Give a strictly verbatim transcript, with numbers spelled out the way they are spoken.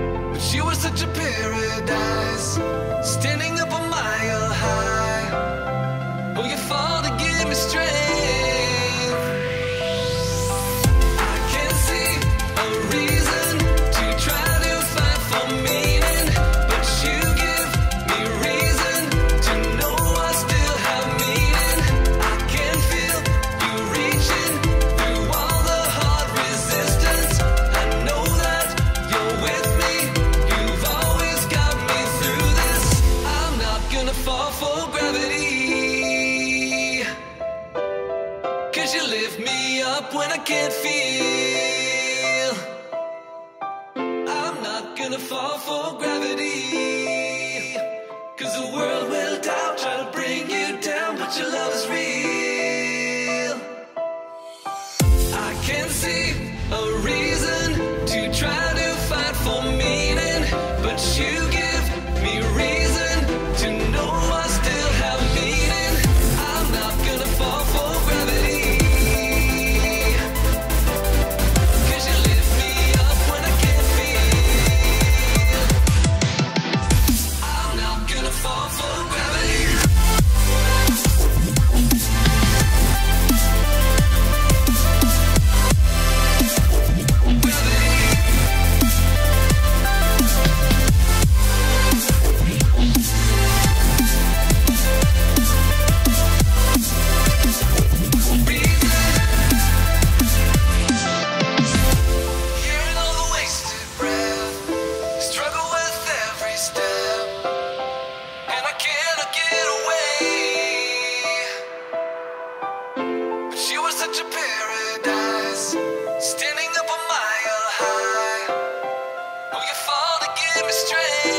But you were such a paradise, standing up a mile high. Oh, you fall to give me strength. I can't see a reason to try to fight for meaning, but you give me reason to know I still have meaning. I can feel you reaching through all the hard resistance. I know that you're with me. You've always got me through this. I'm not gonna fall for gravity, 'cause you lift me up when I can't feel. I'm not gonna fall for gravity, 'cause the world will doubt, try to bring you down, but your love is real. I can't see a reason to try to fight for meaning, but you give me reason to know I still have meaning. I'm not gonna fall for gravity, 'cause you lift me up when I can't feel. I'm not gonna fall for gravity. Hearing all the wasted breath, struggle with every step, and I cannot get away. But you were such a paradise, standing up a mile high. Oh, you fall to give me strength.